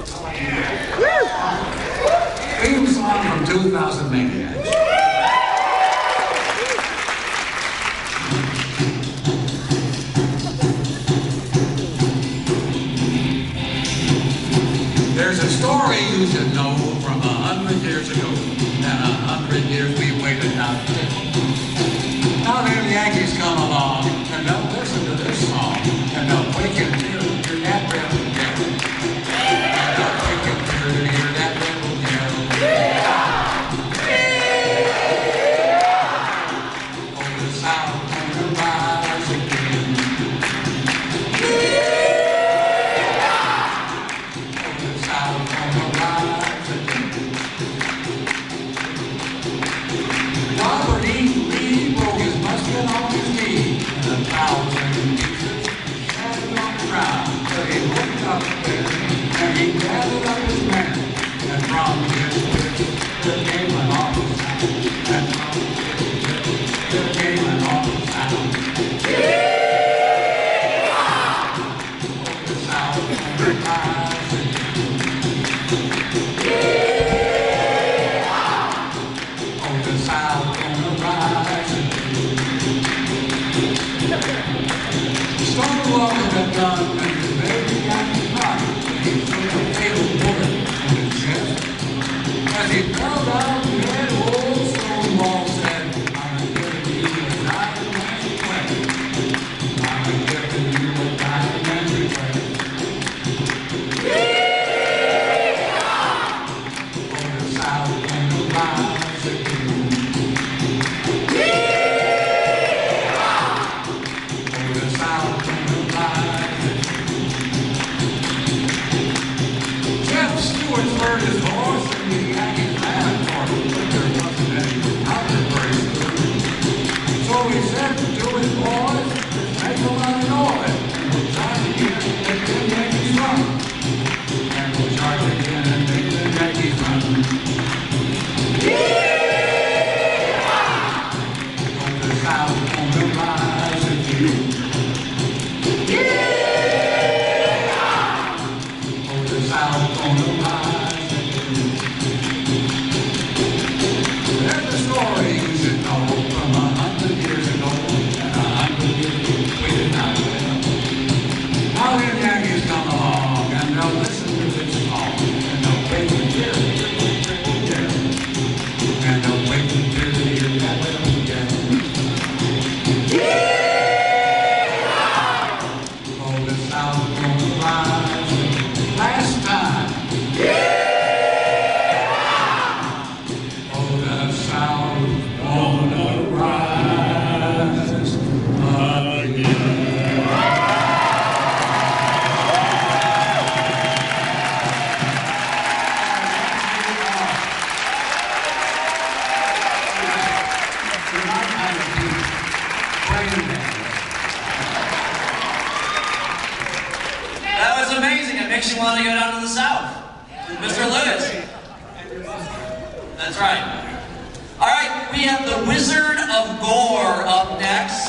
Theme song from 2000 Maniacs. There's a story you should know from 100 years ago, and 100 years we waited out. Now the Yankees come along, and they'll listen to this song, and they'll wake and hear that rebel yell. And they'll wake and hear that rebel yell. Oh, the South gonna rise again. Robert E. Lee broke his musket on his knee, and 1,000 pieces shattered on the ground. But he looked up there, and he gathered up his men, and from his lips there came an awful sound, and from his lips there came an awful sound. Oh, the South gonna rise again. Stonewall had done when his baby got his body. He took a fatal bullet in his chest. As he fell down dead, old Stonewall said, I'm giving you a diamond and request. I'm giving you a diamond and request. Oh, the South gonna rise again. Heard his horse and the Yankees laughed for him, but there wasn't any other place to do. So he said to his boys, make a lot of noise, and we'll charge again and make the Yankees run. And we'll charge again and make the Yankees run. Oh, the South gonna rise again. Oh, the South gonna rise. That was amazing. It makes you want to go down to the South. Mr. Lewis. That's right. All right, we have the Wizard of Gore up next.